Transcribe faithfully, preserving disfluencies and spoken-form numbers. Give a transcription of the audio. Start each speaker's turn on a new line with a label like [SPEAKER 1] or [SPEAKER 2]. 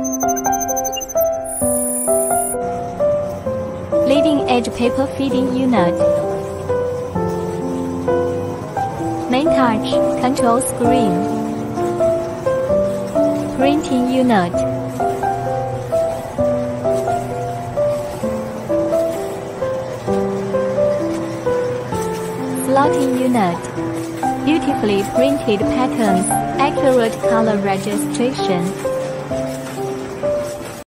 [SPEAKER 1] Leading edge paper feeding unit. Main touch control screen. Printing unit. Slotting unit. Beautifully printed patterns, accurate color registration.